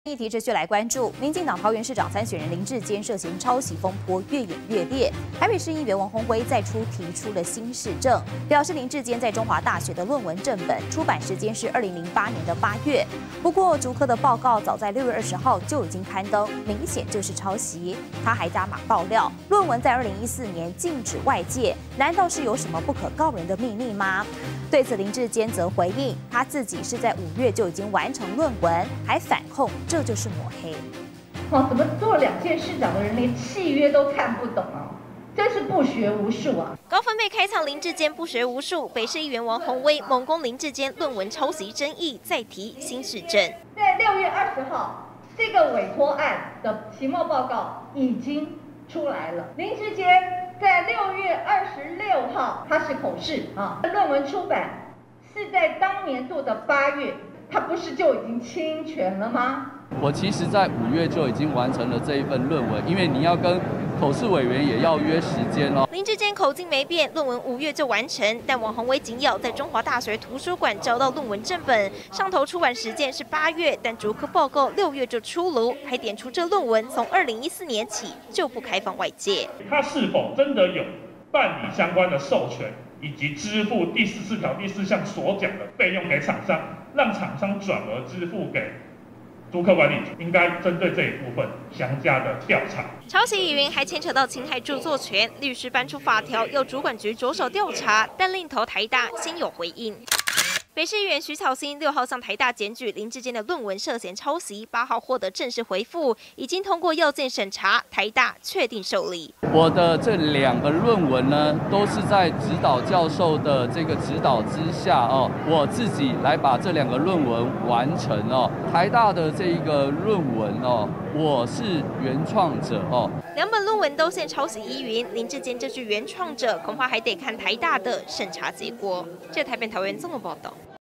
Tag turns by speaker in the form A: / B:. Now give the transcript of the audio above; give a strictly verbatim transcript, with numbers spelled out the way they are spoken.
A: 议题持续来关注，民进党桃园市长参选人林智坚涉嫌抄袭风波越演越烈。台北市议员王鸿辉再出提出了新事证，表示林智坚在中华大学的论文正本出版时间是二零零八年的八月，不过竹科的报告早在六月二十号就已经刊登，明显就是抄袭。他还加码爆料，论文在二零一四年禁止外界，难道是有什么不可告人的秘密吗？对此，林智坚则回应，他自己是在五月就已经完成论文，还反控。 这就是抹黑。
B: 哦，怎么做两届市长的人连契约都看不懂啊？真是不学无术啊！
C: 高分贝开场林智坚不学无术，北市议员王鸿威猛攻林智坚论文抄袭争议，再提新市政。
B: 在六月二十号，这个委托案的期末报告已经出来了。林智坚在六月二十六号，他是口试啊，论文出版是在当年度的八月。 他不是就已经侵权了吗？
D: 我其实，在五月就已经完成了这一份论文，因为你要跟口试委员也要约时间哦。
C: 林智坚口径没变，论文五月就完成，但王鸿威紧咬在中华大学图书馆找到论文正本，上头出版时间是八月，但竹科报告六月就出炉，还点出这论文从二零一四年起就不开放外界。
E: 他是否真的有办理相关的授权？ 以及支付第十四条第四项所讲的费用给厂商，让厂商转而支付给竹科管理局，应该针对这一部分详加的调查。
C: 抄袭疑云还牵扯到侵害著作权，律师搬出法条要主管局着手调查，但另头台大先有回应。 北市议员徐巧芯六号向台大检举林智坚的论文涉嫌抄袭，八号获得正式回复，已经通过要件审查，台大确定受理。
D: 我的这两个论文呢，都是在指导教授的这个指导之下哦，我自己来把这两个论文完成哦。台大的这一个论文哦，我是原创者哦。
C: 两本论文都现抄袭疑云，林智坚这句原创者，恐怕还得看台大的审查结果。这台北桃园综合报道。